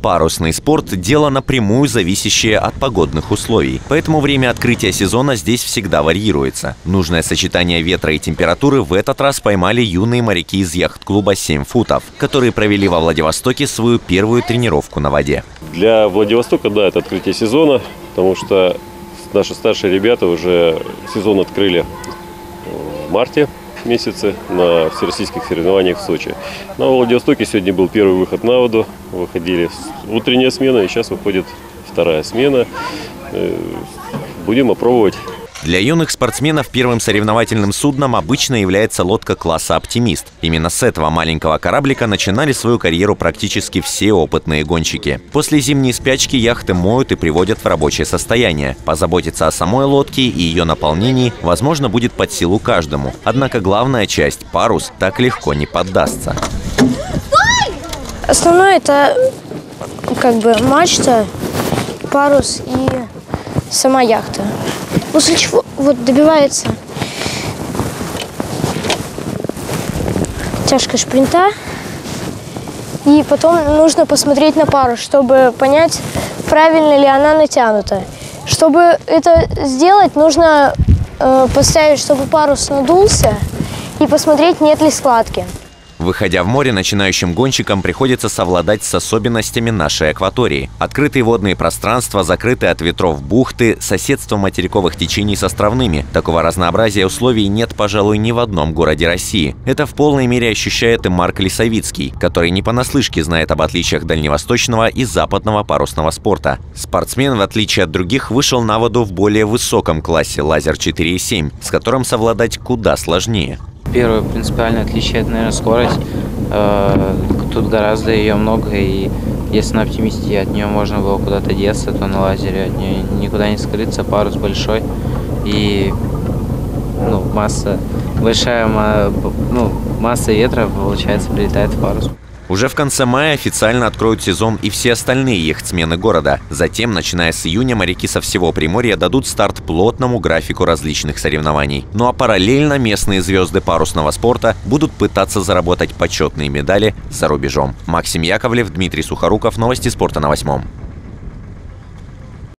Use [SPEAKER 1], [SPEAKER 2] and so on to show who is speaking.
[SPEAKER 1] Парусный спорт – дело напрямую зависящее от погодных условий. Поэтому время открытия сезона здесь всегда варьируется. Нужное сочетание ветра и температуры в этот раз поймали юные моряки из яхт-клуба «7 футов», которые провели во Владивостоке свою первую тренировку на воде.
[SPEAKER 2] Для Владивостока, да, это открытие сезона, потому что наши старшие ребята уже сезон открыли в марте месяце на всероссийских соревнованиях в Сочи. На Владивостоке сегодня был первый выход на воду. Выходили утренняя смена, и сейчас выходит вторая смена. Будем опробовать.
[SPEAKER 1] Для юных спортсменов первым соревновательным судном обычно является лодка класса «Оптимист». Именно с этого маленького кораблика начинали свою карьеру практически все опытные гонщики. После зимней спячки яхты моют и приводят в рабочее состояние. Позаботиться о самой лодке и ее наполнении, возможно, будет под силу каждому. Однако главная часть – парус – так легко не поддастся.
[SPEAKER 3] Основное – это мачта, парус и сама яхта. После чего добивается тяжка шпринта, и потом нужно посмотреть на парус, чтобы понять, правильно ли она натянута. Чтобы это сделать, нужно поставить, чтобы парус надулся, и посмотреть, нет ли складки.
[SPEAKER 1] Выходя в море, начинающим гонщикам приходится совладать с особенностями нашей акватории. Открытые водные пространства, закрытые от ветров бухты, соседство материковых течений с островными. Такого разнообразия условий нет, пожалуй, ни в одном городе России. Это в полной мере ощущает и Марк Лисовицкий, который не понаслышке знает об отличиях дальневосточного и западного парусного спорта. Спортсмен, в отличие от других, вышел на воду в более высоком классе «Лазер 4.7», с которым совладать куда сложнее.
[SPEAKER 4] Первое принципиальное отличие – это, наверное, скорость. Тут гораздо ее много, и если на «Оптимисте» от нее можно было куда-то деться, то на «Лазере» от нее никуда не скрыться, парус большой, и масса ветра, получается, прилетает в парус.
[SPEAKER 1] Уже в конце мая официально откроют сезон и все остальные яхтсмены города. Затем, начиная с июня, моряки со всего Приморья дадут старт плотному графику различных соревнований. Ну а параллельно местные звезды парусного спорта будут пытаться заработать почетные медали за рубежом. Максим Яковлев, Дмитрий Сухоруков. Новости спорта на 8.